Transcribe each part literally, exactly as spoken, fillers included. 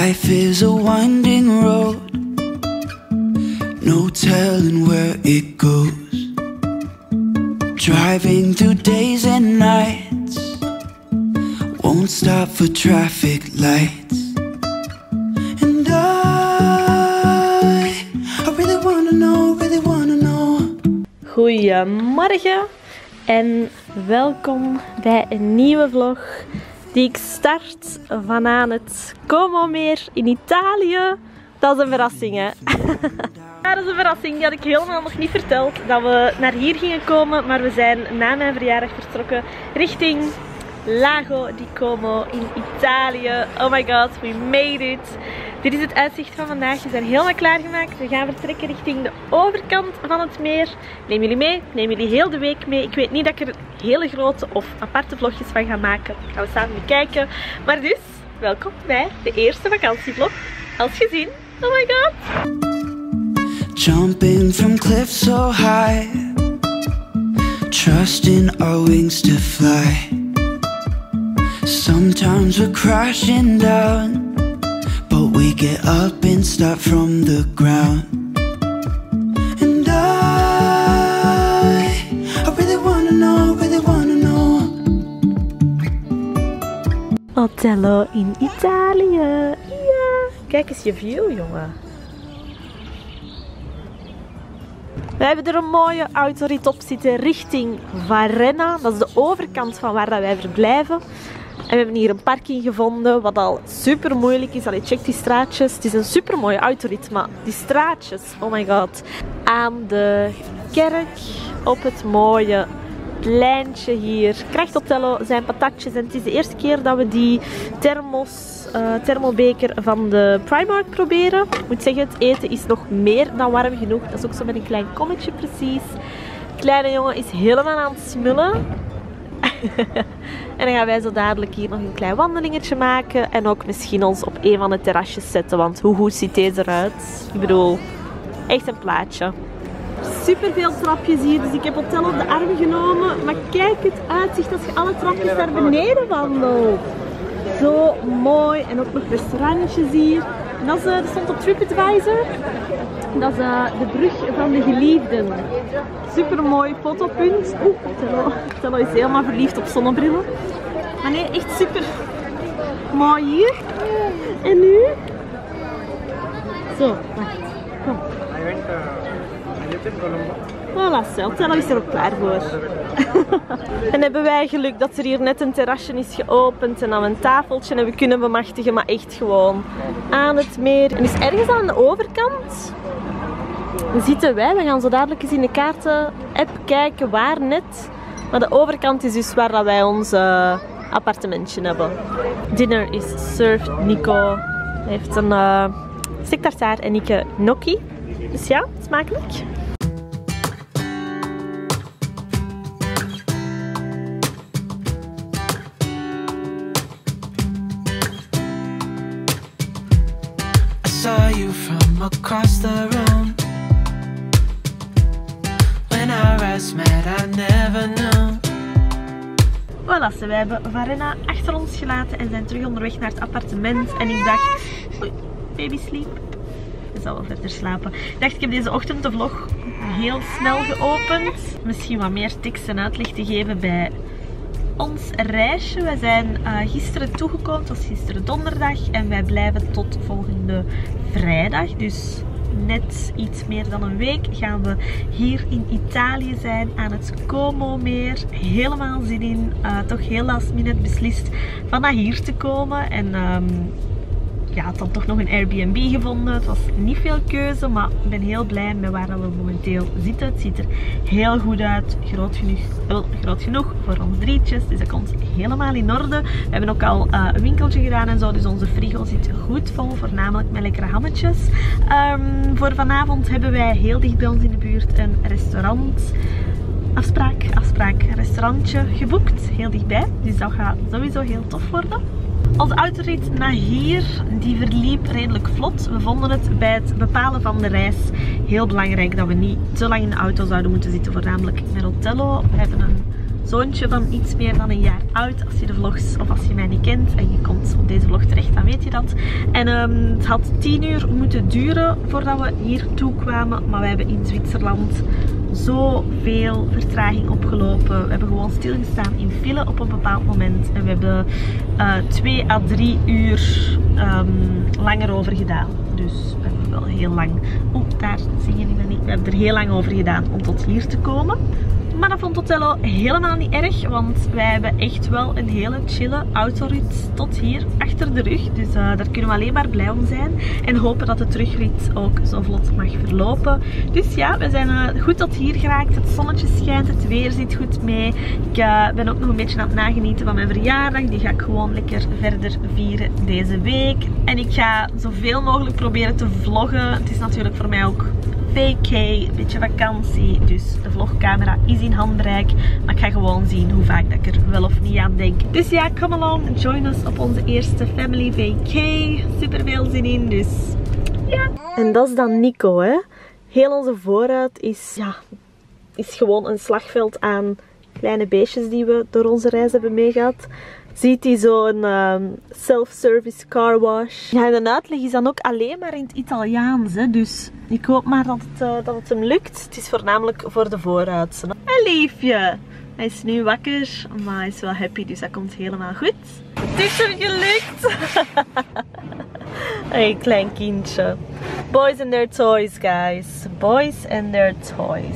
Life is a winding road, no telling where it goes. Driving through days and nights, won't stop for traffic lights. And I, I really wanna know, really wanna know. Goedemorgen en welkom bij een nieuwe vlog die ik start van aan het Como meer in Italië. Dat is een verrassing, hè? Ja, dat is een verrassing. Die had ik helemaal nog niet verteld. Dat we naar hier gingen komen, maar we zijn na mijn verjaardag vertrokken richting Lago di Como in Italië. Oh my god, we made it. Dit is het uitzicht van vandaag. We zijn helemaal klaargemaakt. We gaan vertrekken richting de overkant van het meer. Neem jullie mee. Ik neem jullie heel de week mee. Ik weet niet dat ik er hele grote of aparte vlogjes van ga maken. Dat gaan we samen bekijken. Maar dus, welkom bij de eerste vakantievlog als gezin. Oh my god. Jumping from cliffs so high, trusting our wings to fly. Sometimes we're crashing down, but we get up and start from the ground. And I, I really wanna know, really wanna know. Otello in Italië. Ja. Kijk eens je view, jongen. We hebben er een mooie autorit op zitten richting Varenna. Dat is de overkant van waar wij verblijven. En we hebben hier een parking gevonden, wat al super moeilijk is. Allee, check die straatjes. Het is een super mooie autorit, maar die straatjes, oh my god. Aan de kerk, op het mooie pleintje hier. Krijgt Otello zijn patatjes. En het is de eerste keer dat we die thermos, uh, thermobeker van de Primark proberen. Ik moet zeggen, het eten is nog meer dan warm genoeg. Dat is ook zo met een klein kommetje precies. De kleine jongen is helemaal aan het smullen. En dan gaan wij zo dadelijk hier nog een klein wandelingetje maken. En ook misschien ons op een van de terrasjes zetten. Want hoe goed ziet deze eruit? Ik bedoel, echt een plaatje. Super veel trapjes hier. Dus ik heb Otello op de arm genomen. Maar kijk het uitzicht als je alle trapjes naar beneden wandelt. Zo mooi. En ook nog restaurantjes hier. En dat, is, dat stond op TripAdvisor. Dat is uh, de brug van de geliefden. Super mooi fotopunt. Oeh, Otello. Otello is helemaal verliefd op zonnebrillen. Maar nee, echt super mooi hier. En nu? Zo, wacht. Kom. Voilà, Otello is er ook klaar voor. En hebben wij geluk dat er hier net een terrasje is geopend en dan een tafeltje en we kunnen bemachtigen, maar echt gewoon aan het meer. En dus ergens aan de overkant zitten wij. We gaan zo dadelijk eens in de kaarten-app kijken waar net. Maar de overkant is dus waar dat wij ons uh, appartementje hebben. Dinner is served. Nico heeft een uh, steak tartaar en ik gnocchi. Dus ja, smakelijk. I saw you from across the room. When our eyes met, I never knew. Voilà, we hebben Varenna achter ons gelaten en zijn terug onderweg naar het appartement. En ik dacht, oei, baby sleep. Hij zal wel verder slapen. Ik dacht, ik heb deze ochtend de vlog heel snel geopend. Misschien wat meer tekst en uitleg te geven bij ons reisje. We zijn uh, gisteren toegekomen, het was gisteren donderdag. En wij blijven tot volgende vrijdag. Dus net iets meer dan een week gaan we hier in Italië zijn aan het Como meer. Helemaal zin in. Uh, toch heel last minute beslist van naar hier te komen. En um, ja, had dan toch nog een Airbnb gevonden. Het was niet veel keuze, maar ik ben heel blij met waar we momenteel zitten. Het ziet er heel goed uit. Groot genoeg, wel, groot genoeg voor ons drietjes. Dus dat komt helemaal in orde. We hebben ook al uh, een winkeltje gedaan en zo. Dus onze frigo zit goed vol. Voornamelijk met lekkere hammetjes. Um, voor vanavond hebben wij heel dicht bij ons in de buurt een restaurant. Afspraak, afspraak, restaurantje geboekt. Heel dichtbij. Dus dat gaat sowieso heel tof worden. Onze autorit naar hier, die verliep redelijk vlot. We vonden het bij het bepalen van de reis heel belangrijk dat we niet te lang in de auto zouden moeten zitten, voornamelijk met Otello. We hebben een zoontje van iets meer dan een jaar oud. Als je de vlogs, of als je mij niet kent en je komt op deze vlog terecht, dan weet je dat. En um, het had tien uur moeten duren voordat we hier toe kwamen. Maar we hebben in Zwitserland zoveel vertraging opgelopen. We hebben gewoon stilgestaan in file op een bepaald moment. En we hebben uh, twee à drie uur um, langer over gedaan. Dus we hebben wel heel lang... Oeh, daar zie je niet. We hebben er heel lang over gedaan om tot hier te komen. Maar dat vond Otello helemaal niet erg, want wij hebben echt wel een hele chille autorit tot hier achter de rug. Dus uh, daar kunnen we alleen maar blij om zijn. En hopen dat de terugrit ook zo vlot mag verlopen. Dus ja, we zijn uh, goed tot hier geraakt. Het zonnetje schijnt, het weer zit goed mee. Ik uh, ben ook nog een beetje aan het nagenieten van mijn verjaardag. Die ga ik gewoon lekker verder vieren deze week. En ik ga zoveel mogelijk proberen te vloggen. Het is natuurlijk voor mij ook vacay, een beetje vakantie, dus de vlogcamera is in handbereik, maar ik ga gewoon zien hoe vaak dat ik er wel of niet aan denk. Dus ja, come along, join us op onze eerste family vacay, super veel zin in, dus ja. En dat is dan Nico, hè. Heel onze voorruit is, ja, is gewoon een slagveld aan kleine beestjes die we door onze reis hebben meegehad. Ziet hij zo'n um, self-service car wash. Ja, en de uitleg is dan ook alleen maar in het Italiaans. Hè? Dus ik hoop maar dat het, uh, dat het hem lukt. Het is voornamelijk voor de vooruit. Hé liefje! Hij is nu wakker, maar hij is wel happy, dus dat komt helemaal goed. Het is hem gelukt! Hé, hey, klein kindje. Boys and their toys, guys. Boys and their toys.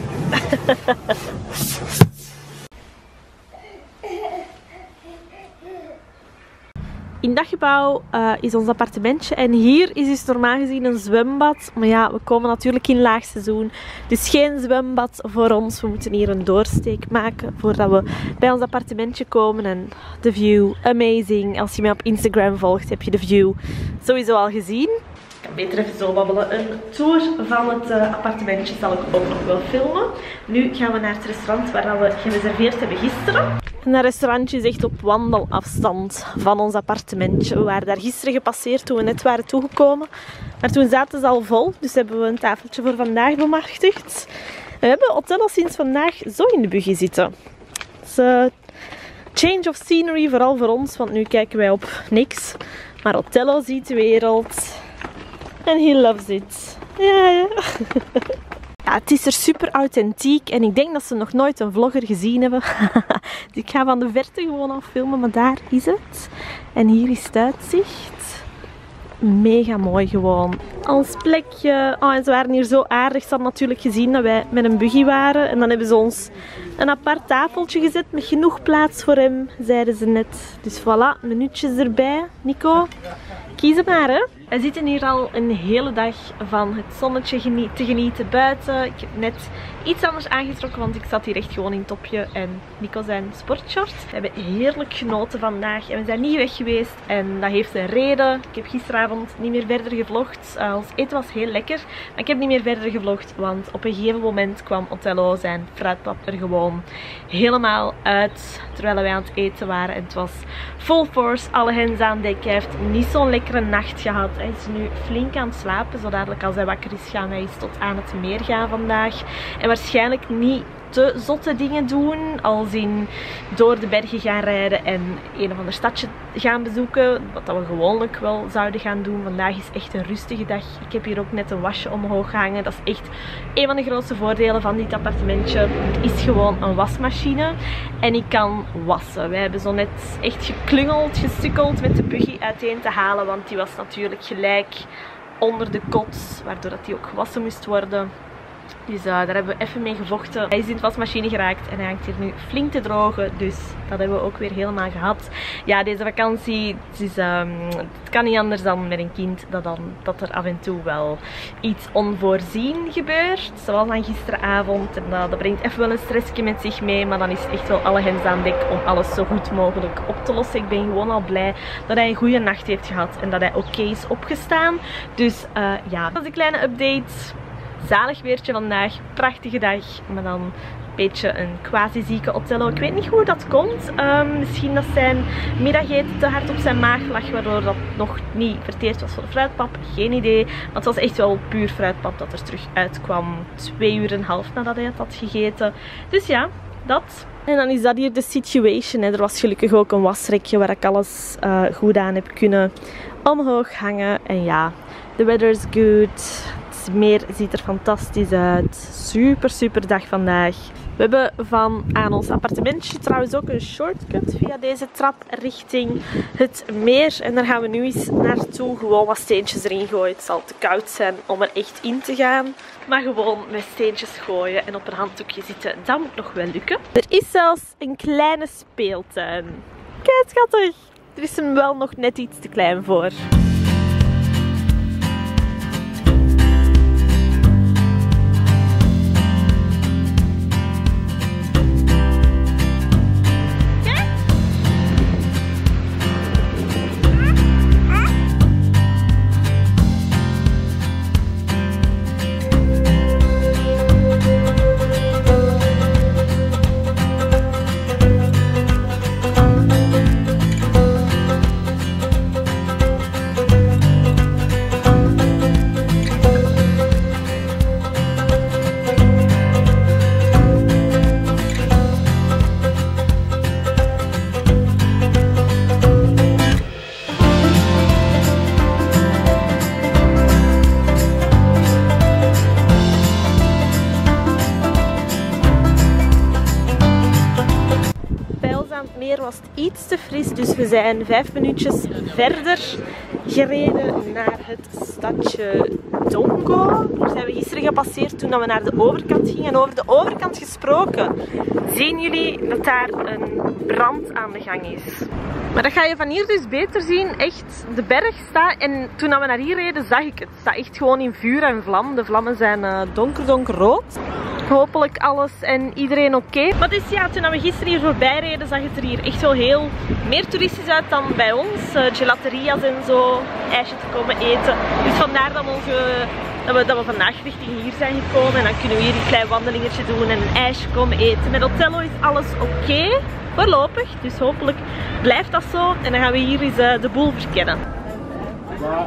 In dat gebouw uh, is ons appartementje en hier is dus normaal gezien een zwembad. Maar ja, we komen natuurlijk in laagseizoen. Dus geen zwembad voor ons. We moeten hier een doorsteek maken voordat we bij ons appartementje komen. En de view, amazing. Als je mij op Instagram volgt, heb je de view sowieso al gezien. Ik kan beter even zo babbelen. Een tour van het uh, appartementje zal ik ook nog wel filmen. Nu gaan we naar het restaurant waar we gereserveerd hebben gisteren. En dat restaurantje is echt op wandelafstand van ons appartementje. We waren daar gisteren gepasseerd toen we net waren toegekomen. Maar toen zaten ze al vol, dus hebben we een tafeltje voor vandaag bemachtigd. We hebben Otello sinds vandaag zo in de buggy zitten. Dus, uh, change of scenery, vooral voor ons, want nu kijken wij op niks. Maar Otello ziet de wereld. En he loves it. Ja, ja. Ja, het is er super authentiek en ik denk dat ze nog nooit een vlogger gezien hebben. Dus ik ga van de verte gewoon al filmen, maar daar is het. En hier is het uitzicht. Mega mooi gewoon. Ons plekje. Oh, en ze waren hier zo aardig. Ze hadden natuurlijk gezien dat wij met een buggy waren. En dan hebben ze ons een apart tafeltje gezet met genoeg plaats voor hem, zeiden ze net. Dus voilà, minuutjes erbij. Nico, kies hem maar, hè. Wij zitten hier al een hele dag van het zonnetje genie te genieten buiten. Ik heb net iets anders aangetrokken, want ik zat hier echt gewoon in topje en Nico zijn sportshort. We hebben heerlijk genoten vandaag en we zijn niet weg geweest en dat heeft een reden. Ik heb gisteravond niet meer verder gevlogd. Uh, ons eten was heel lekker, maar ik heb niet meer verder gevlogd, want op een gegeven moment kwam Otello zijn fruitpap er gewoon helemaal uit terwijl wij aan het eten waren. En het was full force, alle hens aan dek. Hij heeft niet zo'n lekkere nacht gehad. Hij is nu flink aan het slapen. Zo dadelijk als hij wakker is gaan wij eens tot aan het meer gaan vandaag. En waarschijnlijk niet te zotte dingen doen. Als in door de bergen gaan rijden en een of ander stadje gaan bezoeken. Wat dat we gewoonlijk wel zouden gaan doen. Vandaag is echt een rustige dag. Ik heb hier ook net een wasje omhoog gehangen. Dat is echt een van de grootste voordelen van dit appartementje. Het is gewoon een wasmachine. En ik kan wassen. Wij hebben zo net echt geklungeld, gesukkeld met de buggy uiteen te halen. Want die was natuurlijk gelijk onder de kot. Waardoor dat die ook gewassen moest worden. Dus uh, daar hebben we even mee gevochten. Hij is in de wasmachine geraakt en hij hangt hier nu flink te drogen. Dus dat hebben we ook weer helemaal gehad. Ja, deze vakantie, het, is, um, het kan niet anders dan met een kind dat, dan, dat er af en toe wel iets onvoorzien gebeurt. Zoals dan gisteravond. En uh, dat brengt even wel een stressje met zich mee. Maar dan is het echt wel alle hens aan dek om alles zo goed mogelijk op te lossen. Ik ben gewoon al blij dat hij een goede nacht heeft gehad. En dat hij oké okay is opgestaan. Dus uh, ja, dat is een kleine update. Zalig weertje vandaag, prachtige dag, maar dan een beetje een quasi-zieke Otello. Ik weet niet hoe dat komt. Um, misschien dat zijn middageten te hard op zijn maag lag, waardoor dat nog niet verteerd was voor de fruitpap. Geen idee. Maar het was echt wel puur fruitpap dat er terug uitkwam. Twee uur en een half nadat hij het had gegeten. Dus ja, Dat. En dan is dat hier de situation. Hè. Er was gelukkig ook een wasrekje waar ik alles uh, goed aan heb kunnen omhoog hangen. En ja, the weather is good. Het meer ziet er fantastisch uit. Super, super dag vandaag. We hebben van aan ons appartementje trouwens ook een shortcut via deze trap richting het meer. En daar gaan we nu eens naartoe. Gewoon wat steentjes erin gooien. Het zal te koud zijn om er echt in te gaan. Maar gewoon met steentjes gooien en op een handdoekje zitten, dat moet nog wel lukken. Er is zelfs een kleine speeltuin. Kijk, schattig. Er is hem wel nog net iets te klein voor. Was het iets te fris, dus we zijn vijf minuutjes verder gereden naar het stadje Dongo. Daar zijn we gisteren gepasseerd toen we naar de overkant gingen. En over de overkant gesproken, zien jullie dat daar een brand aan de gang is. Maar dat ga je van hier dus beter zien. Echt, de berg staat, en toen we naar hier reden zag ik het. Het staat echt gewoon in vuur en vlam. De vlammen zijn uh, donker, donkerrood. Hopelijk alles en iedereen oké. Okay. Maar dus ja, toen we gisteren hier voorbij reden, zag het er hier echt wel heel meer toeristisch uit dan bij ons. Uh, gelateria's en zo, ijsje te komen eten. Dus vandaar dat we, onze, dat, we, dat we vandaag richting hier zijn gekomen. En dan kunnen we hier een klein wandelingetje doen en een ijsje komen eten. Met Otello is alles oké, okay, voorlopig. Dus hopelijk blijft dat zo. En dan gaan we hier eens uh, de boel verkennen. Ja.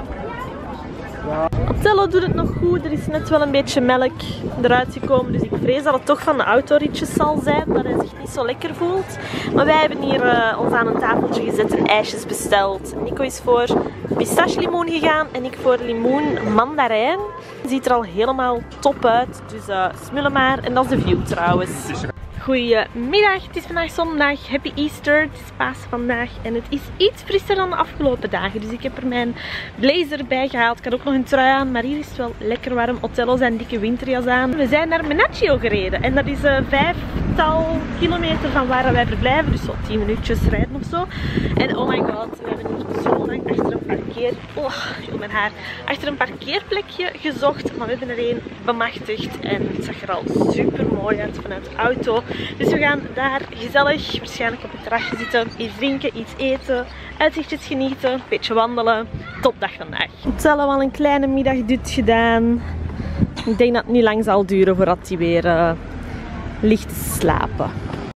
Ja. Otello doet het nog goed, er is net wel een beetje melk eruit gekomen, dus ik vrees dat het toch van de autoritjes zal zijn, dat hij zich niet zo lekker voelt. Maar wij hebben hier uh, ons aan een tafeltje gezet en ijsjes besteld. Nico is voor pistache limoen gegaan en ik voor limoen mandarijn. Ziet er al helemaal top uit, dus uh, smullen maar. En dat is de view trouwens. Goedemiddag, het is vandaag zondag, happy Easter, het is Pasen vandaag en het is iets frisser dan de afgelopen dagen. Dus ik heb er mijn blazer bij gehaald, ik had ook nog een trui aan, maar hier is het wel lekker warm. Otello zijn dikke winterjas aan. We zijn naar Menaggio gereden en dat is een uh, vijftal kilometer van waar wij verblijven, dus zo tien minuutjes rijden of zo. En oh my god, we hebben hier zo lang achter een parkeer... Oh, joh, mijn haar. Achter een parkeerplekje gezocht, maar we hebben er een bemachtigd en het zag er al super mooi uit vanuit de auto. Dus we gaan daar gezellig, waarschijnlijk op het terrasje zitten, iets drinken, iets eten, uitzichtjes genieten, een beetje wandelen. Topdag vandaag. Otello al een kleine middagdut gedaan. Ik denk dat het niet lang zal duren voordat hij weer uh, ligt te slapen.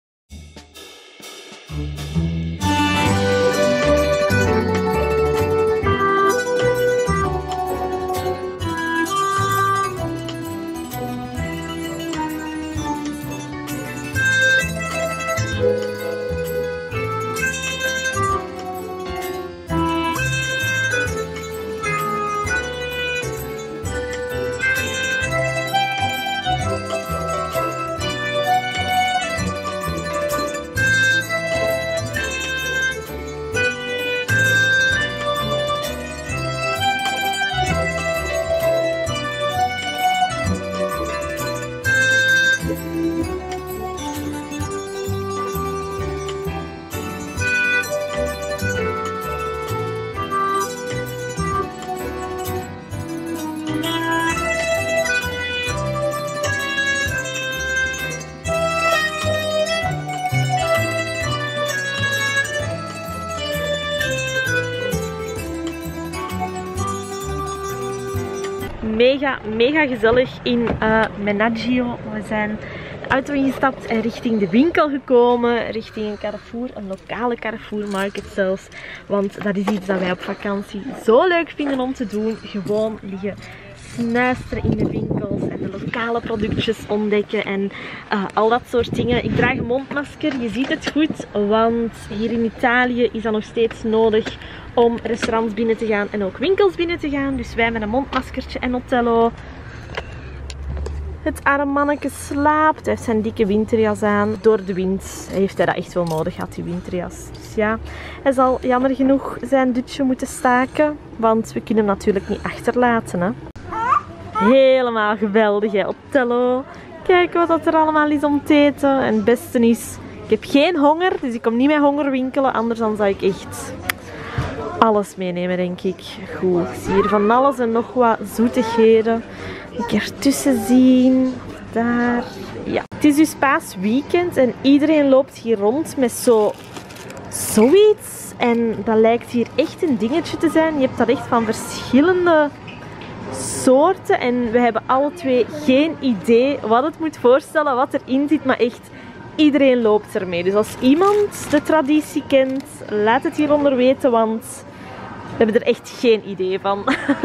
Mega, mega gezellig in uh, Menaggio. We zijn de auto ingestapt en richting de winkel gekomen. Richting een Carrefour, een lokale Carrefour market zelfs. Want dat is iets dat wij op vakantie zo leuk vinden om te doen. Gewoon liggen snuisteren in de winkels en de lokale productjes ontdekken en uh, al dat soort dingen. Ik draag een mondmasker, je ziet het goed, want hier in Italië is dat nog steeds nodig om restaurants binnen te gaan en ook winkels binnen te gaan. Dus wij met een mondmaskertje en Otello. Het arme manneke slaapt. Hij heeft zijn dikke winterjas aan. Door de wind heeft hij dat echt wel nodig, had die winterjas. Dus ja, hij zal jammer genoeg zijn dutje moeten staken. Want we kunnen hem natuurlijk niet achterlaten. Hè. Helemaal geweldig, hè, Otello. Kijk wat er allemaal is om te eten. En het beste is, ik heb geen honger. Dus ik kom niet met honger winkelen. Anders dan zou ik echt alles meenemen, denk ik. Goed, ik zie hier van alles en nog wat zoetigheden. Een keer tussen zien. Daar. Ja. Het is dus paasweekend en iedereen loopt hier rond met zo zoiets. En dat lijkt hier echt een dingetje te zijn. Je hebt dat echt van verschillende soorten. En we hebben alle twee geen idee wat het moet voorstellen, wat erin zit. Maar echt, iedereen loopt ermee. Dus als iemand de traditie kent, laat het hieronder weten, want we hebben er echt geen idee van.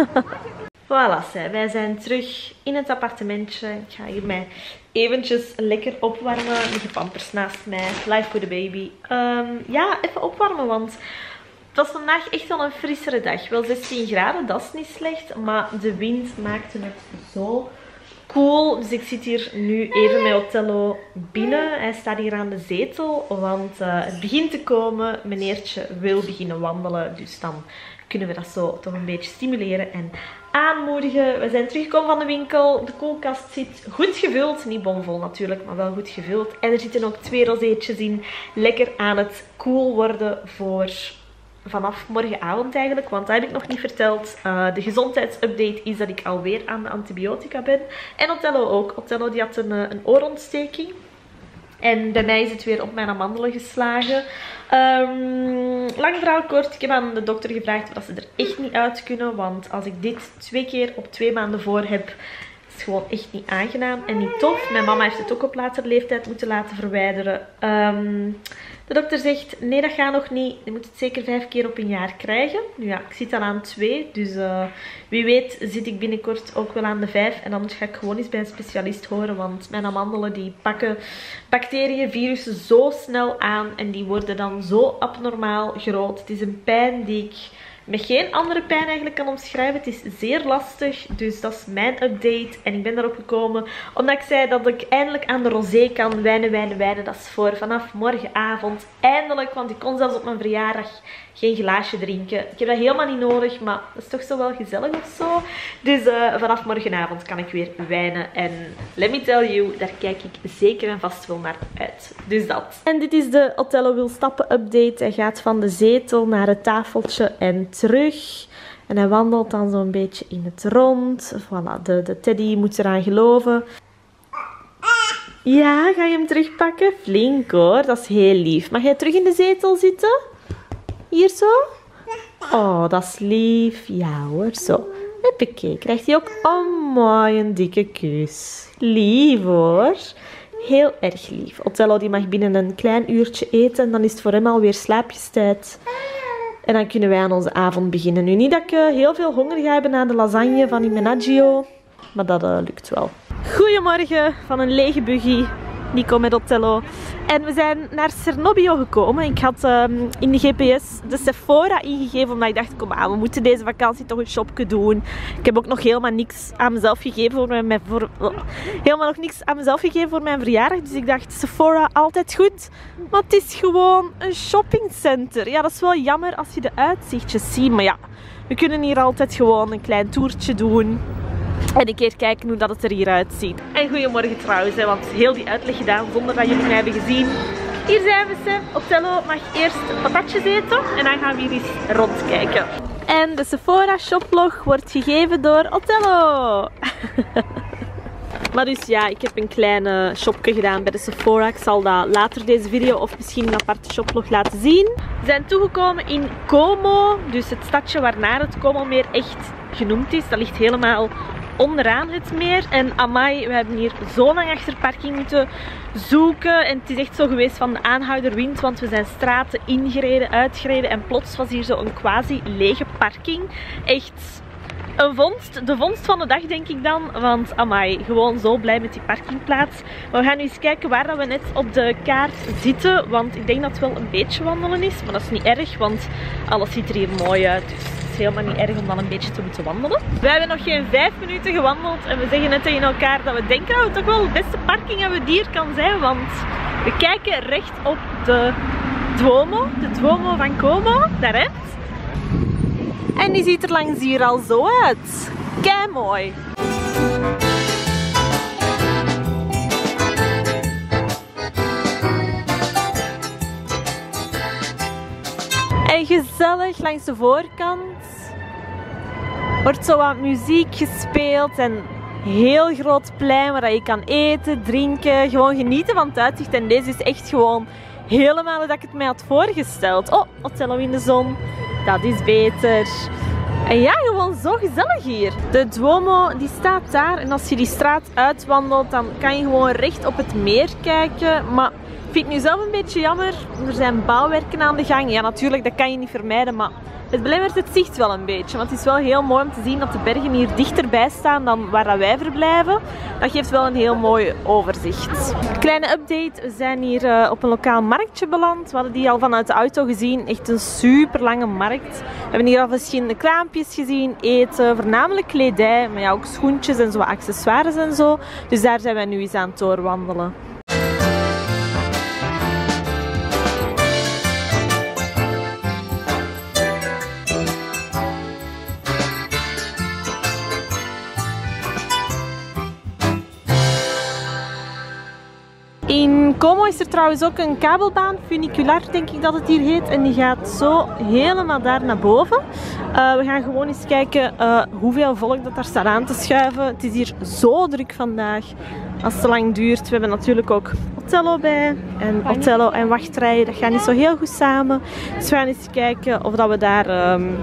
Voilà, wij zijn terug in het appartementje. Ik ga hier mij eventjes lekker opwarmen. Liggen pampers naast mij. Life with a baby. Um, ja, even opwarmen, want het was vandaag echt wel een frissere dag. Wel zestien graden, dat is niet slecht. Maar de wind maakte het zo cool. Dus ik zit hier nu even met Otello binnen. Hij staat hier aan de zetel, want uh, het begint te komen. Meneertje wil beginnen wandelen, dus dan kunnen we dat zo toch een beetje stimuleren en aanmoedigen. We zijn teruggekomen van de winkel. De koelkast zit goed gevuld. Niet bomvol natuurlijk, maar wel goed gevuld. En er zitten ook twee rozeetjes in. Lekker aan het koel worden voor vanaf morgenavond eigenlijk. Want dat heb ik nog niet verteld. Uh, de gezondheidsupdate is dat ik alweer aan de antibiotica ben. En Otello ook. Otello die had een, een oorontsteking. En bij mij is het weer op mijn amandelen geslagen. Um, lang verhaal kort. Ik heb aan de dokter gevraagd of ze er echt niet uit kunnen. Want als ik dit twee keer op twee maanden voor heb, is het gewoon echt niet aangenaam en niet tof. Mijn mama heeft het ook op latere leeftijd moeten laten verwijderen. Um, de dokter zegt, nee, dat gaat nog niet. Je moet het zeker vijf keer op een jaar krijgen. Nu ja, ik zit al aan twee. Dus uh, wie weet zit ik binnenkort ook wel aan de vijf. En anders ga ik gewoon eens bij een specialist horen. Want mijn amandelen die pakken bacteriën, virussen zo snel aan. En die worden dan zo abnormaal groot. Het is een pijn die ik met geen andere pijn eigenlijk kan omschrijven. Het is zeer lastig, dus dat is mijn update. En ik ben daarop gekomen omdat ik zei dat ik eindelijk aan de rosé kan wijnen, wijnen, wijnen. Dat is voor vanaf morgenavond. Eindelijk, want ik kon zelfs op mijn verjaardag geen glaasje drinken. Ik heb dat helemaal niet nodig, maar dat is toch zo wel gezellig of zo. Dus uh, vanaf morgenavond kan ik weer wijnen. En let me tell you, daar kijk ik zeker en vast wel naar uit. Dus dat. En dit is de Otello wil stappen update. Hij gaat van de zetel naar het tafeltje en terug. En hij wandelt dan zo'n beetje in het rond. Voilà, de, de teddy moet eraan geloven. Ja, ga je hem terugpakken? Flink hoor, dat is heel lief. Mag jij terug in de zetel zitten? Hier zo? Oh, dat is lief. Ja hoor, zo. Huppakee, krijgt hij ook oh, mooi een dikke kus. Lief hoor. Heel erg lief. Otello die mag binnen een klein uurtje eten en dan is het voor hem alweer slaapjestijd. En dan kunnen wij aan onze avond beginnen. Nu niet dat ik uh, heel veel honger ga hebben na de lasagne van in Menaggio, maar dat uh, lukt wel. Goedemorgen van een lege buggy. Nico met Otello. En we zijn naar Cernobbio gekomen. Ik had um, in de G P S de Sephora ingegeven, omdat ik dacht, kom aan, we moeten deze vakantie toch een shopje doen. Ik heb ook nog helemaal niks aan mezelf gegeven voor mijn, voor, oh, helemaal nog niks aan mezelf gegeven voor mijn verjaardag. Dus ik dacht, Sephora, altijd goed. Maar het is gewoon een shoppingcenter. Ja, dat is wel jammer als je de uitzichtjes ziet. Maar ja, we kunnen hier altijd gewoon een klein toertje doen. En een keer kijken hoe dat het er hier uitziet. En goedemorgen trouwens, hè, want heel die uitleg gedaan zonder dat jullie mij hebben gezien. Hier zijn we ze. Otello mag eerst patatjes eten en dan gaan we hier eens rondkijken. En de Sephora shoplog wordt gegeven door Otello. Maar dus ja, ik heb een kleine shopje gedaan bij de Sephora. Ik zal dat later deze video of misschien een aparte shoplog laten zien. We zijn toegekomen in Como, dus het stadje waarnaar het Como-meer echt genoemd is. Dat ligt helemaal onderaan het meer. En amai, we hebben hier zo lang achter parking moeten zoeken. En het is echt zo geweest van de aanhouderwind, want we zijn straten ingereden, uitgereden. En plots was hier zo een quasi lege parking. Echt Een vondst, de vondst van de dag denk ik dan, want amai, gewoon zo blij met die parkingplaats. Maar we gaan nu eens kijken waar dat we net op de kaart zitten, want ik denk dat het wel een beetje wandelen is, maar dat is niet erg, want alles ziet er hier mooi uit. Dus het is helemaal niet erg om dan een beetje te moeten wandelen. We hebben nog geen vijf minuten gewandeld en we zeggen net tegen elkaar dat we denken dat het toch wel de beste parking hebben die er kan zijn, want we kijken recht op de Duomo, de Duomo van Como, daar rechts. En die ziet er langs hier al zo uit. Kei mooi. En gezellig langs de voorkant wordt zo wat muziek gespeeld en heel groot plein waar je kan eten, drinken, gewoon genieten van het uitzicht. En deze is echt gewoon helemaal hoe ik het mij had voorgesteld. Oh, Otello in de zon. Dat is beter. En ja, gewoon zo gezellig hier. De Duomo die staat daar en als je die straat uitwandelt dan kan je gewoon recht op het meer kijken. Maar ik vind het nu zelf een beetje jammer. Er zijn bouwwerken aan de gang. Ja, natuurlijk, dat kan je niet vermijden, maar het belemmert het zicht wel een beetje. Want het is wel heel mooi om te zien dat de bergen hier dichterbij staan dan waar wij verblijven. Dat geeft wel een heel mooi overzicht. Kleine update. We zijn hier uh, op een lokaal marktje beland. We hadden die al vanuit de auto gezien. Echt een super lange markt. We hebben hier al verschillende kraampjes gezien. Eten, voornamelijk kledij. Maar ja, ook schoentjes en zo accessoires en zo. Dus daar zijn wij nu eens aan het doorwandelen. In Como is er trouwens ook een kabelbaan, funicular denk ik dat het hier heet. En die gaat zo helemaal daar naar boven. Uh, we gaan gewoon eens kijken uh, hoeveel volk dat daar staat aan te schuiven. Het is hier zo druk vandaag. Als het te lang duurt. We hebben natuurlijk ook Otello bij. En Otello en wachtrijen, dat gaat niet zo heel goed samen. Dus we gaan eens kijken of dat we daar um,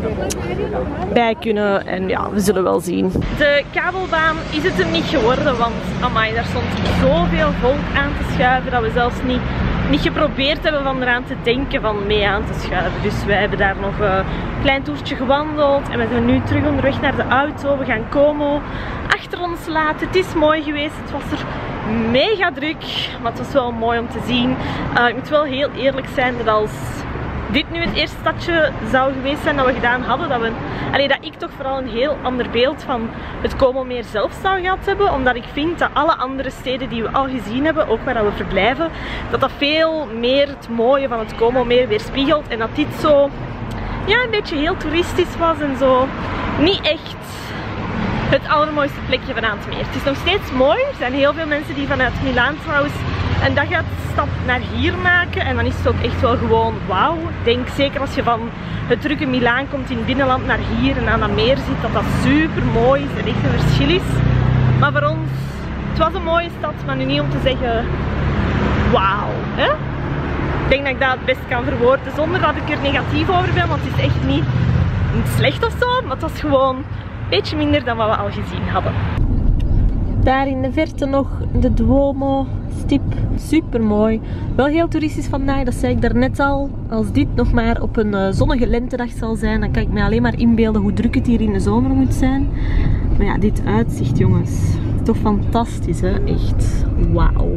bij kunnen. En ja, we zullen wel zien. De kabelbaan is het hem niet geworden, want amai, daar stond zoveel volk aan te schuiven dat we zelfs niet, niet geprobeerd hebben van eraan te denken van mee aan te schuiven. Dus wij hebben daar nog een klein toertje gewandeld en we zijn nu terug onderweg naar de auto. We gaan Como achter ons laten. Het is mooi geweest, het was er mega druk, maar het was wel mooi om te zien. Uh, ik moet wel heel eerlijk zijn dat als dit nu het eerste stadje zou geweest zijn dat we gedaan hadden, dat, we, allee, dat ik toch vooral een heel ander beeld van het Como-meer zelf zou gehad hebben. Omdat ik vind dat alle andere steden die we al gezien hebben, ook waar we verblijven, dat dat veel meer het mooie van het Como-meer weerspiegelt. En dat dit zo ja, een beetje heel toeristisch was en zo niet echt het allermooiste plekje van aan het meer. Het is nog steeds mooi. Er zijn heel veel mensen die vanuit Milaan trouwens een dagstap naar hier maken. En dan is het ook echt wel gewoon wauw. Ik denk zeker als je van het drukke Milaan komt in het binnenland naar hier en aan dat meer ziet, dat dat super mooi is en echt een verschil is. Maar voor ons, het was een mooie stad, maar nu niet om te zeggen wauw. Hè? Ik denk dat ik dat het best kan verwoorden zonder dat ik er negatief over ben, want het is echt niet, niet slecht of zo, maar het was gewoon een beetje minder dan wat we al gezien hadden. Daar in de verte nog de Duomo stip, super mooi. Wel heel toeristisch vandaag, dat zei ik daarnet al. Als dit nog maar op een uh, zonnige lentedag zal zijn, dan kan ik me alleen maar inbeelden hoe druk het hier in de zomer moet zijn. Maar ja, dit uitzicht jongens, toch fantastisch hè, echt wauw.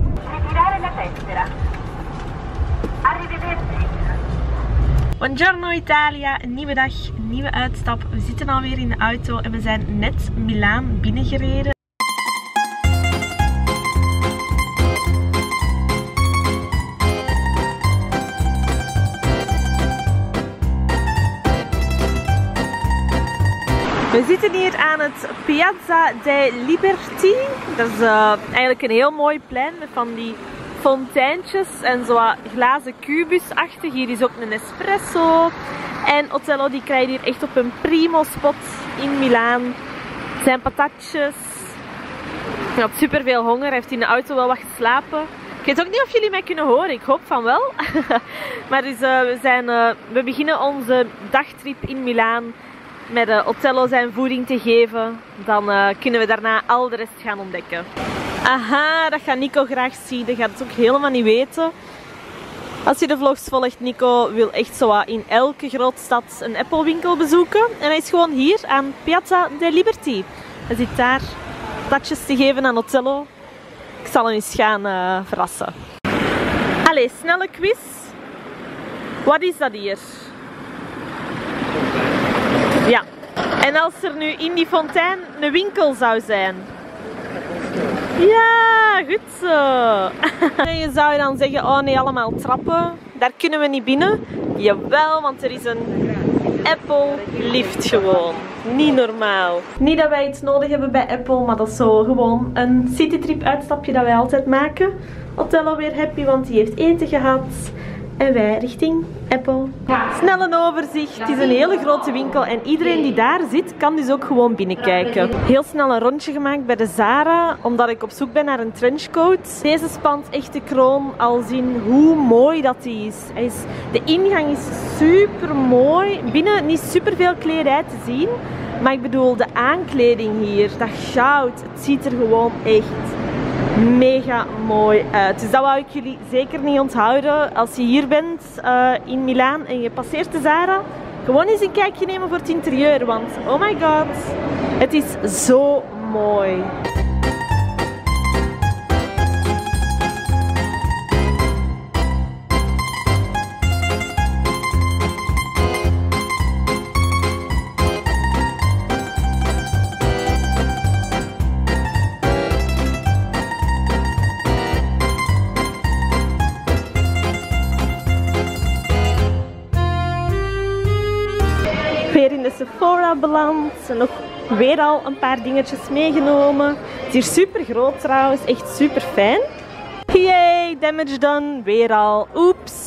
Buongiorno Italia, een nieuwe dag, een nieuwe uitstap. We zitten alweer in de auto en we zijn net Milaan binnengereden. We zitten hier aan het Piazza dei Liberti. Dat is uh, eigenlijk een heel mooi plein met van die fonteintjes en zo glazen kubusachtig. Hier is ook een espresso. En Otello die krijgt hier echt op een primo spot in Milaan. Zijn patatjes. Hij had super veel honger. Hij heeft in de auto wel wat geslapen. Ik weet ook niet of jullie mij kunnen horen. Ik hoop van wel. Maar dus, uh, we, zijn, uh, we beginnen onze dagtrip in Milaan met uh, Otello zijn voeding te geven. Dan uh, kunnen we daarna al de rest gaan ontdekken. Aha, dat gaat Nico graag zien. Dat gaat het ook helemaal niet weten. Als je de vlogs volgt, Nico wil echt zo wat in elke grote stad een Apple-winkel bezoeken. En hij is gewoon hier aan Piazza dei Liberty. Hij zit daar platjes te geven aan Otello. Ik zal hem eens gaan uh, verrassen. Allee, snelle quiz. Wat is dat hier? Ja. En als er nu in die fontein een winkel zou zijn? Ja, goed zo. En je zou dan zeggen, oh nee, allemaal trappen. Daar kunnen we niet binnen. Jawel, want er is een Apple lift gewoon. Niet normaal. Niet dat wij iets nodig hebben bij Apple, maar dat is zo gewoon een citytrip uitstapje dat wij altijd maken. Otello weer happy, want die heeft eten gehad. En wij richting Apple. Snel een overzicht. Het is een hele grote winkel en iedereen die daar zit kan dus ook gewoon binnenkijken. Heel snel een rondje gemaakt bij de Zara, omdat ik op zoek ben naar een trenchcoat. Deze spant echt de kroon, al zien hoe mooi dat die is. Hij is. De ingang is super mooi. Binnen niet super veel kledij te zien, maar ik bedoel de aankleding hier, dat goud, het ziet er gewoon echt mega mooi uit. Dus dat wou ik jullie zeker niet onthouden. Als je hier bent uh, in Milaan en je passeert de Zara, gewoon eens een kijkje nemen voor het interieur. Want oh my god, het is zo mooi. Weer in de Sephora beland. En nog weer al een paar dingetjes meegenomen. Het is hier super groot trouwens. Echt super fijn. Yay, damage done. Weer al. Oeps.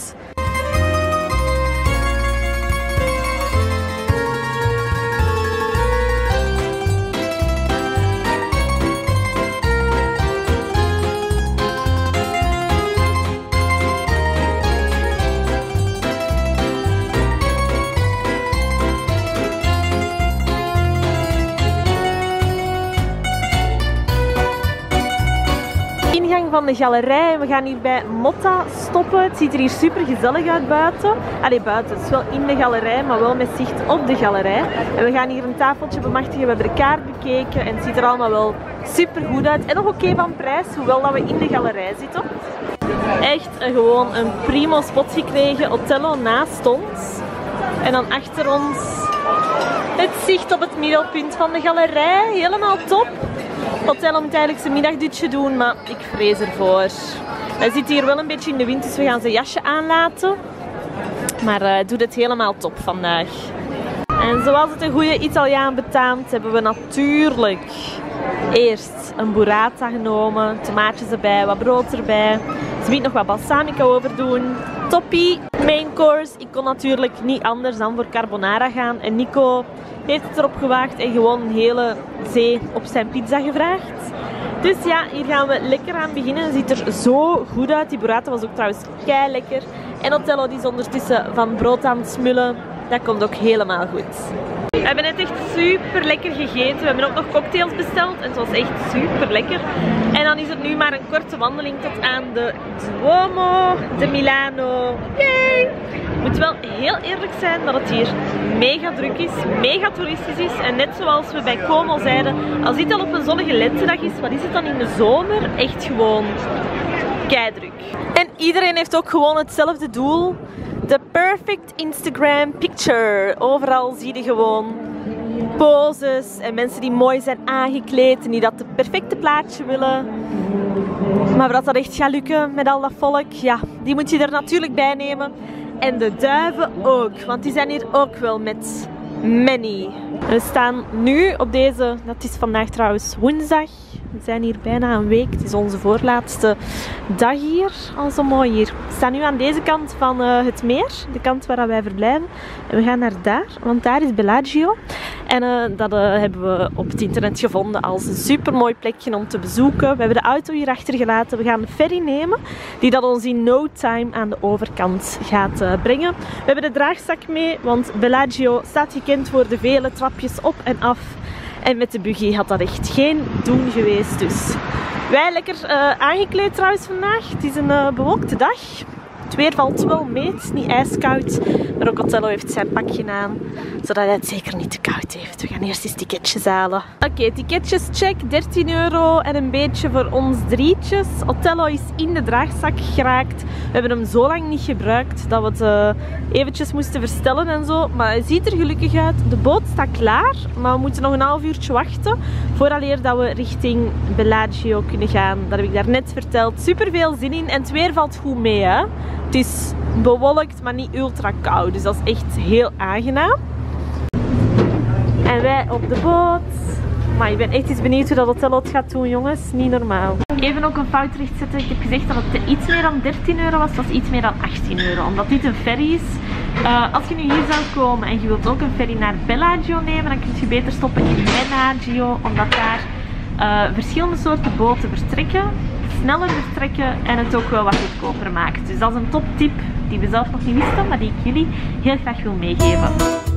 Van de galerij. We gaan hier bij Motta stoppen. Het ziet er hier super gezellig uit buiten. Allee, buiten. Het is wel in de galerij, maar wel met zicht op de galerij. En we gaan hier een tafeltje bemachtigen. We hebben de kaart bekeken en het ziet er allemaal wel super goed uit. En nog oké okay van prijs, hoewel dat we in de galerij zitten. Echt een, gewoon een primo spot gekregen. Otello naast ons. En dan achter ons het zicht op het middelpunt van de galerij. Helemaal top. Otello moet eigenlijk zijn middagdutje doen, maar ik vrees ervoor. Hij zit hier wel een beetje in de wind, dus we gaan zijn jasje aanlaten. Maar uh, doet het helemaal top vandaag. En zoals het een goede Italiaan betaamt, hebben we natuurlijk eerst een burrata genomen. Tomaatjes erbij, wat brood erbij. Ze biedt nog wat balsamica over doen. Toppie, main course. Ik kon natuurlijk niet anders dan voor carbonara gaan. En Nico heeft het erop gewaagd en gewoon een hele zee op zijn pizza gevraagd. Dus ja, hier gaan we lekker aan beginnen. Het ziet er zo goed uit. Die burrata was ook trouwens kei lekker. En Otello die is ondertussen van brood aan het smullen. Dat komt ook helemaal goed. We hebben net echt super lekker gegeten. We hebben ook nog cocktails besteld en het was echt super lekker. En dan is het nu maar een korte wandeling tot aan de Duomo de Milano. Yay! Het moet wel heel eerlijk zijn dat het hier mega druk is, mega toeristisch is. En net zoals we bij Como zeiden, als dit al op een zonnige lentedag is, wat is het dan in de zomer? Echt gewoon keidruk. En iedereen heeft ook gewoon hetzelfde doel. De perfect Instagram picture. Overal zie je gewoon poses en mensen die mooi zijn aangekleed en die dat het perfecte plaatje willen. Maar dat dat echt gaat lukken met al dat volk, ja, die moet je er natuurlijk bij nemen. En de duiven ook, want die zijn hier ook wel met many. We staan nu op deze, dat is vandaag trouwens woensdag. We zijn hier bijna een week. Het is onze voorlaatste dag hier. Al zo mooi hier. We staan nu aan deze kant van uh, het meer. De kant waar wij verblijven. En we gaan naar daar. Want daar is Bellagio. En uh, dat uh, hebben we op het internet gevonden als een super mooi plekje om te bezoeken. We hebben de auto hier achtergelaten. We gaan de ferry nemen. Die dat ons in no time aan de overkant gaat uh, brengen. We hebben de draagzak mee. Want Bellagio staat gekend voor de vele trapjes op en af. En met de buggy had dat echt geen doen geweest. Dus wij lekker uh, aangekleed trouwens vandaag. Het is een uh, bewolkte dag. Het weer valt wel mee, het is niet ijskoud. Maar ook Othello heeft zijn pakje aan, zodat hij het zeker niet te koud heeft. We gaan eerst eens ticketjes halen. Oké, okay, ticketjes check. dertien euro en een beetje voor ons drietjes. Othello is in de draagzak geraakt. We hebben hem zo lang niet gebruikt dat we het uh, eventjes moesten verstellen en zo. Maar hij ziet er gelukkig uit. De boot staat klaar, maar we moeten nog een half uurtje wachten vooraleer dat we richting Bellagio kunnen gaan. Dat heb ik daarnet verteld. Super veel zin in en het weer valt goed mee, hè. Het is bewolkt, maar niet ultra koud. Dus dat is echt heel aangenaam. En wij op de boot. Maar ik ben echt eens benieuwd hoe dat Othello het gaat doen, jongens. Niet normaal. Even ook een fout rechtzetten. Ik heb gezegd dat het iets meer dan dertien euro was. Het was iets meer dan achttien euro. Omdat dit een ferry is. Uh, als je nu hier zou komen en je wilt ook een ferry naar Bellagio nemen, dan kun je beter stoppen in Bellagio. Omdat daar uh, verschillende soorten boten vertrekken. Sneller vertrekken en het ook wel wat goedkoper maakt. Dus dat is een toptip die we zelf nog niet wisten, maar die ik jullie heel graag wil meegeven.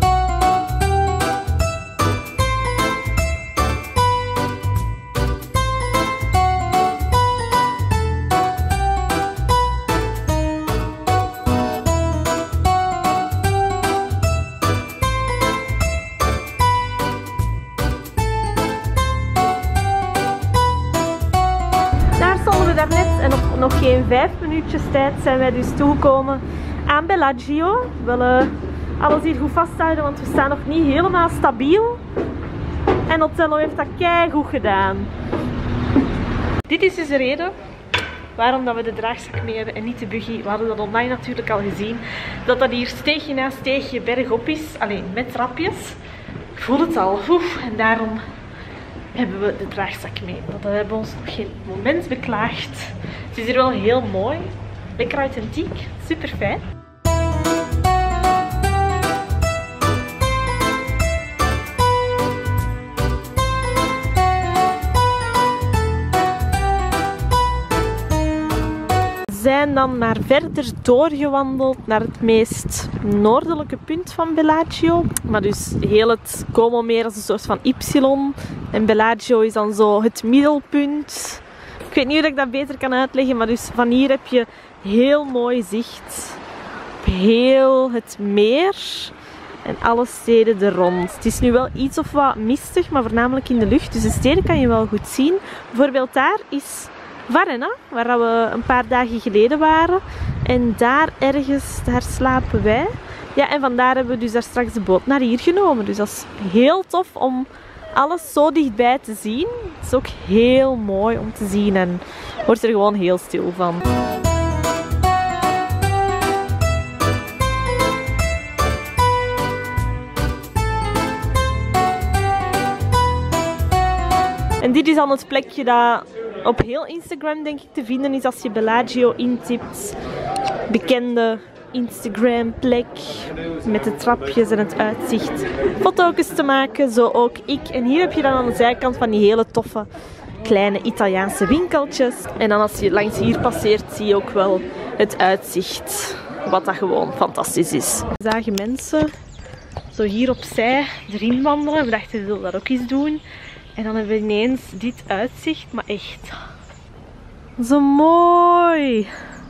En op nog geen vijf minuutjes tijd zijn wij dus toegekomen aan Bellagio. We willen alles hier goed vasthouden, want we staan nog niet helemaal stabiel. En Othello heeft dat keigoed gedaan. Dit is dus de reden waarom dat we de draagzak mee hebben en niet de buggy. We hadden dat online natuurlijk al gezien. Dat dat hier steegje na steegje bergop is. Alleen met trapjes. Ik voel het al. Oef, en daarom hebben we de draagzak mee. Dat hebben we ons nog geen moment beklaagd. Het is hier wel heel mooi. Lekker authentiek. Super fijn. We zijn dan maar verder doorgewandeld naar het meest noordelijke punt van Bellagio. Maar dus heel het Como-meer als een soort van Y. En Bellagio is dan zo het middelpunt. Ik weet niet hoe ik dat beter kan uitleggen, maar dus van hier heb je heel mooi zicht op heel het meer. En alle steden er rond. Het is nu wel iets of wat mistig, maar voornamelijk in de lucht. Dus de steden kan je wel goed zien. Bijvoorbeeld daar is Varenna, waar we een paar dagen geleden waren. En daar ergens, daar slapen wij. Ja, en vandaar hebben we dus daar straks de boot naar hier genomen. Dus dat is heel tof om alles zo dichtbij te zien. Het is ook heel mooi om te zien en wordt er gewoon heel stil van. En dit is dan het plekje dat op heel Instagram denk ik te vinden is als je Bellagio intipt. Bekende Instagram plek met de trapjes en het uitzicht. Foto's te maken, zo ook ik. En hier heb je dan aan de zijkant van die hele toffe kleine Italiaanse winkeltjes. En dan als je langs hier passeert zie je ook wel het uitzicht. Wat dat gewoon fantastisch is. We zagen mensen zo hier opzij erin wandelen. We dachten we willen dat ook eens doen. En dan hebben we ineens dit uitzicht, maar echt zo mooi.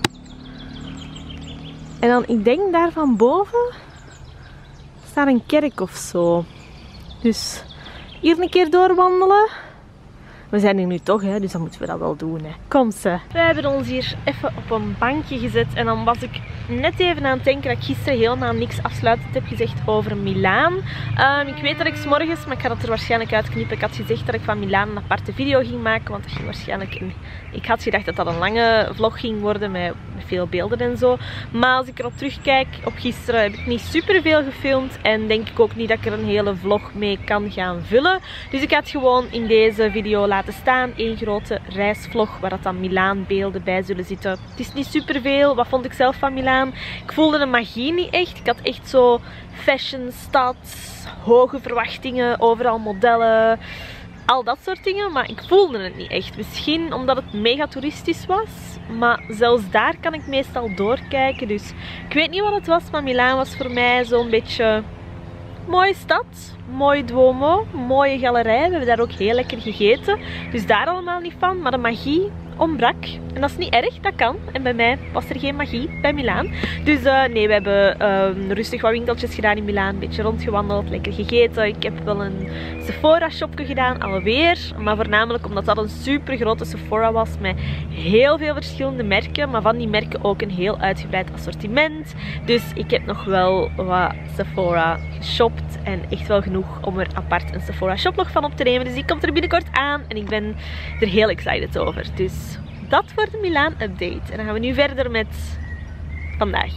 En dan, ik denk daar van boven staat een kerk of zo. Dus hier een keer doorwandelen. We zijn hier nu toch, hè, dus dan moeten we dat wel doen. Hè. Kom ze. Wij hebben ons hier even op een bankje gezet. En dan was ik net even aan het denken dat ik gisteren helemaal niks afsluitend heb gezegd over Milaan. Um, ik weet dat ik 's morgens, maar ik ga dat er waarschijnlijk uitknippen. Ik had gezegd dat ik van Milaan een aparte video ging maken. Want dat ging waarschijnlijk een... Ik had gedacht dat dat een lange vlog ging worden met veel beelden en zo. Maar als ik erop terugkijk, op gisteren heb ik niet super veel gefilmd. En denk ik ook niet dat ik er een hele vlog mee kan gaan vullen. Dus ik had gewoon in deze video laten staan. Één grote reisvlog waar dat dan Milaan beelden bij zullen zitten. Het is niet super veel. Wat vond ik zelf van Milaan? Ik voelde de magie niet echt. Ik had echt zo fashion stad, hoge verwachtingen, overal modellen, al dat soort dingen. Maar ik voelde het niet echt. Misschien omdat het mega toeristisch was. Maar zelfs daar kan ik meestal doorkijken. Dus ik weet niet wat het was. Maar Milaan was voor mij zo'n beetje... mooie stad, mooi Duomo, mooie galerij. We hebben daar ook heel lekker gegeten. Dus daar allemaal niet van. Maar de magie ontbrak. En dat is niet erg, dat kan. En bij mij was er geen magie bij Milaan. Dus uh, nee, we hebben uh, rustig wat winkeltjes gedaan in Milaan. Een beetje rondgewandeld, lekker gegeten. Ik heb wel een Sephora-shopje gedaan, alweer. Maar voornamelijk omdat dat een super grote Sephora was. Met heel veel verschillende merken. Maar van die merken ook een heel uitgebreid assortiment. Dus ik heb nog wel wat Sephora geshopt. En echt wel genoeg om er apart een Sephora shoplog van op te nemen. Dus die komt er binnenkort aan. En ik ben er heel excited over. Dus dat voor de Milaan update. En dan gaan we nu verder met vandaag.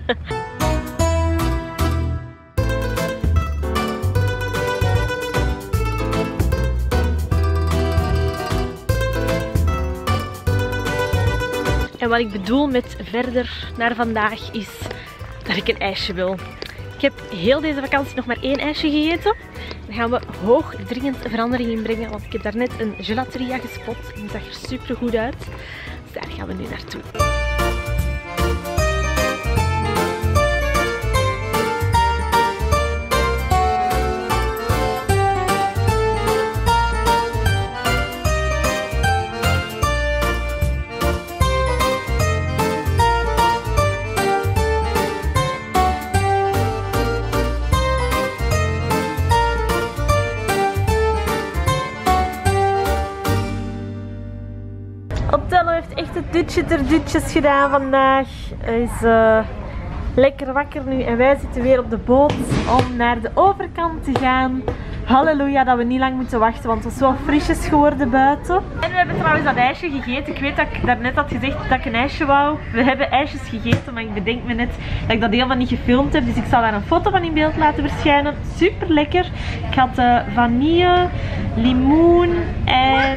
En wat ik bedoel met verder naar vandaag is dat ik een ijsje wil. Ik heb heel deze vakantie nog maar één ijsje gegeten. Dan gaan we hoog dringend verandering inbrengen, want ik heb daarnet een gelateria gespot en die zag er super goed uit. Dus daar gaan we nu naartoe. Otello heeft echt het dutje ter dutjes gedaan vandaag. Hij is uh, lekker wakker nu en wij zitten weer op de boot om naar de overkant te gaan. Halleluja dat we niet lang moeten wachten, want het was wel frisjes geworden buiten. En we hebben trouwens dat ijsje gegeten. Ik weet dat ik daarnet had gezegd dat ik een ijsje wou. We hebben ijsjes gegeten, maar ik bedenk me net dat ik dat helemaal niet gefilmd heb. Dus ik zal daar een foto van in beeld laten verschijnen. Super lekker. Ik had uh, vanille, limoen en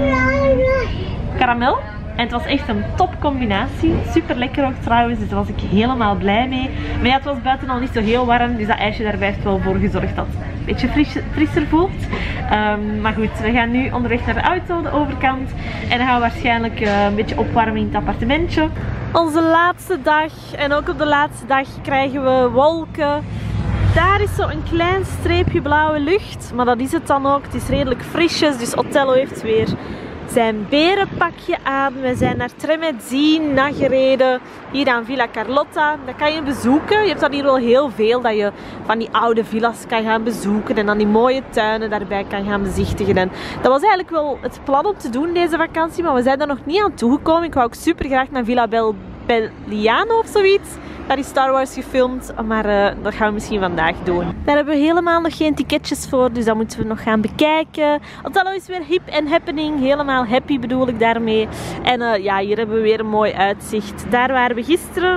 karamel. En het was echt een top combinatie. Super lekker ook trouwens, dus daar was ik helemaal blij mee. Maar ja, het was buiten al niet zo heel warm, dus dat ijsje daarbij heeft wel voor gezorgd dat het een beetje fris, frisser voelt. Um, maar goed, we gaan nu onderweg naar de auto, de overkant. En dan gaan we waarschijnlijk uh, een beetje opwarmen in het appartementje. Onze laatste dag. En ook op de laatste dag krijgen we wolken. Daar is zo een klein streepje blauwe lucht. Maar dat is het dan ook. Het is redelijk frisjes, dus Otello heeft weer zijn berenpakje aan. We zijn naar Tremezzina gereden. Hier aan Villa Carlotta. Dat kan je bezoeken. Je hebt dan hier wel heel veel dat je van die oude villa's kan gaan bezoeken. En dan die mooie tuinen daarbij kan gaan bezichtigen. En dat was eigenlijk wel het plan om te doen deze vakantie. Maar we zijn er nog niet aan toegekomen. Ik wou ook super graag naar Villa Bel Belliano of zoiets. Daar is Star Wars gefilmd, maar uh, dat gaan we misschien vandaag doen. Daar hebben we helemaal nog geen ticketjes voor, dus dat moeten we nog gaan bekijken. Otello is weer hip en happening, helemaal happy bedoel ik daarmee. En uh, ja, hier hebben we weer een mooi uitzicht. Daar waren we gisteren.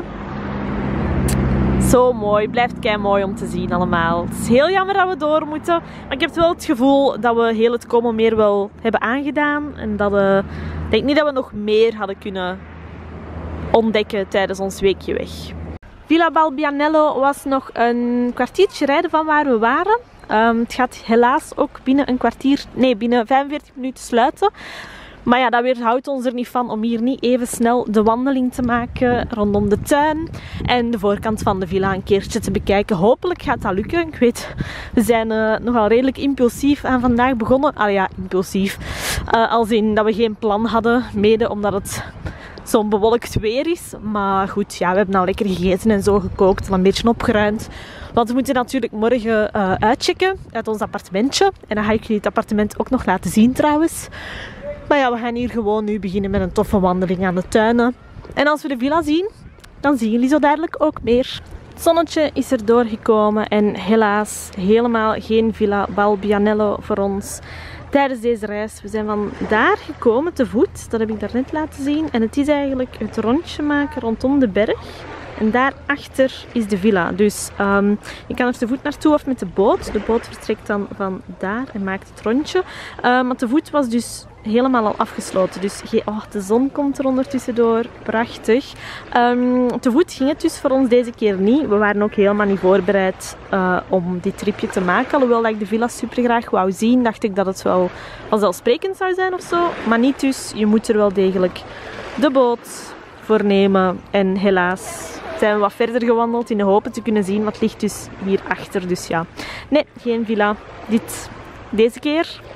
Zo mooi, blijft kei mooi om te zien allemaal. Het is heel jammer dat we door moeten, maar ik heb wel het gevoel dat we heel het Como Meer wel hebben aangedaan. En dat uh, ik denk niet dat we nog meer hadden kunnen ontdekken tijdens ons weekje weg. Villa Balbianello was nog een kwartiertje rijden van waar we waren. Um, het gaat helaas ook binnen een kwartier, nee, binnen vijfenveertig minuten sluiten. Maar ja, dat weerhoudt ons er niet van om hier niet even snel de wandeling te maken rondom de tuin. En de voorkant van de villa een keertje te bekijken. Hopelijk gaat dat lukken. Ik weet, we zijn uh, nogal redelijk impulsief aan vandaag begonnen. Ah ja, impulsief. Uh, als in dat we geen plan hadden, mede omdat het zo'n bewolkt weer is. Maar goed, ja, we hebben al lekker gegeten en zo gekookt. Al een beetje opgeruimd. Want we moeten natuurlijk morgen uh, uitchecken uit ons appartementje. En dan ga ik jullie het appartement ook nog laten zien trouwens. Maar ja, we gaan hier gewoon nu beginnen met een toffe wandeling aan de tuinen. En als we de villa zien, dan zien jullie zo dadelijk ook meer. Het zonnetje is er doorgekomen en helaas helemaal geen Villa Balbianello voor ons tijdens deze reis. We zijn van daar gekomen te voet, dat heb ik daarnet laten zien. En het is eigenlijk het rondje maken rondom de berg. En daarachter is de villa. Dus um, je kan er te voet naartoe of met de boot. De boot vertrekt dan van daar en maakt het rondje. Uh, maar te voet was dus helemaal al afgesloten. Dus oh, de zon komt er ondertussen door. Prachtig. Um, te voet ging het dus voor ons deze keer niet. We waren ook helemaal niet voorbereid uh, om dit tripje te maken. Alhoewel dat ik de villa super graag wou zien, dacht ik dat het wel vanzelfsprekend zou zijn of zo. Maar niet dus. Je moet er wel degelijk de boot voor nemen. En helaas zijn we wat verder gewandeld in de hoop te kunnen zien wat ligt dus hierachter. Dus ja, nee, geen villa. Dit, deze keer.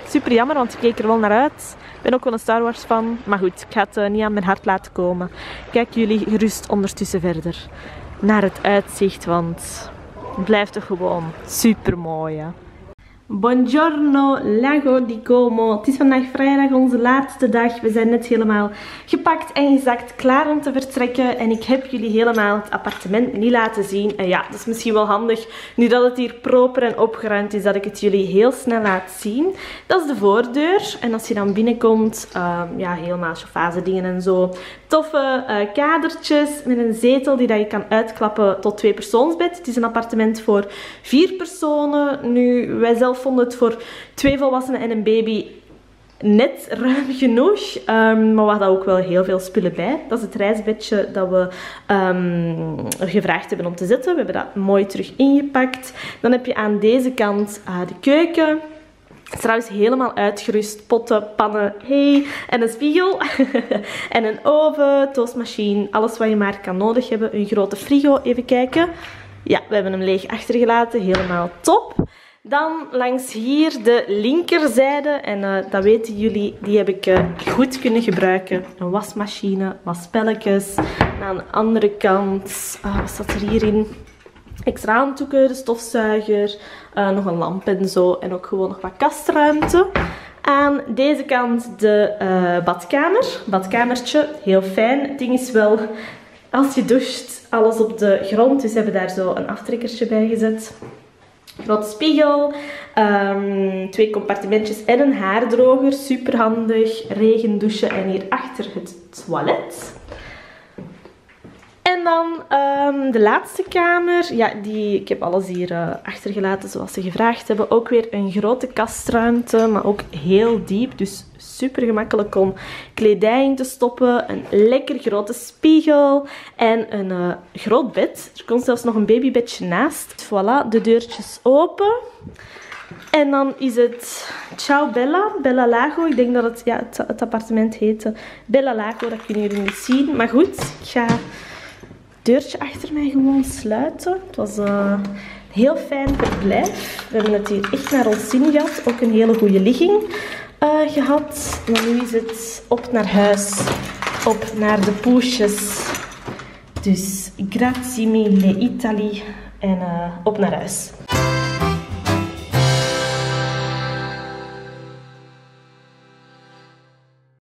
Super jammer, want ik keek er wel naar uit. Ik ben ook wel een Star Wars fan. Maar goed, ik ga het uh, niet aan mijn hart laten komen. Kijk jullie gerust ondertussen verder naar het uitzicht, want het blijft toch gewoon super mooi. Hè? Buongiorno, Lago di Como. Het is vandaag vrijdag, onze laatste dag. We zijn net helemaal gepakt en gezakt, klaar om te vertrekken. En ik heb jullie helemaal het appartement niet laten zien. En ja, dat is misschien wel handig, nu dat het hier proper en opgeruimd is, dat ik het jullie heel snel laat zien. Dat is de voordeur. En als je dan binnenkomt, um, ja, helemaal chauffage dingen en zo. Toffe uh, kadertjes met een zetel die dat je kan uitklappen tot twee persoonsbed. Het is een appartement voor vier personen. Nu, wij zelf vonden het voor twee volwassenen en een baby net ruim genoeg. Um, maar we hadden ook wel heel veel spullen bij. Dat is het reisbedje dat we um, gevraagd hebben om te zetten. We hebben dat mooi terug ingepakt. Dan heb je aan deze kant uh, de keuken. Het is trouwens helemaal uitgerust. Potten, pannen, hey, en een spiegel. En een oven, toastmachine, alles wat je maar kan nodig hebben. Een grote frigo, even kijken. Ja, we hebben hem leeg achtergelaten. Helemaal top. Dan langs hier de linkerzijde, en uh, dat weten jullie, die heb ik uh, goed kunnen gebruiken. Een wasmachine, waspelletjes. En aan de andere kant, uh, wat staat er hierin? Extra handdoeken, de stofzuiger, uh, nog een lamp en zo. En ook gewoon nog wat kastruimte. Aan deze kant de uh, badkamer. Badkamertje, heel fijn. Het ding is wel, als je doucht, alles op de grond. Dus we hebben daar zo een aftrekkertje bij gezet. Grote spiegel, um, twee compartimentjes en een haardroger. Super handig. Regendouche en hierachter het toilet. En dan um, de laatste kamer. Ja, die, ik heb alles hier uh, achtergelaten zoals ze gevraagd hebben. Ook weer een grote kastruimte, maar ook heel diep. Dus super gemakkelijk om kledij in te stoppen. Een lekker grote spiegel en een uh, groot bed. Er komt zelfs nog een babybedje naast. Voilà, de deurtjes open. En dan is het Ciao Bella, Bella Lago. Ik denk dat het, ja, het, het appartement heette Bella Lago. Dat kunnen jullie niet zien. Maar goed, ik ga het deurtje achter mij gewoon sluiten. Het was uh, een heel fijn verblijf. We hebben het hier echt naar ons zin gehad. Ook een hele goede ligging uh, gehad. Maar nu is het op naar huis. Op naar de poesjes. Dus grazie mille Italie. En uh, op naar huis.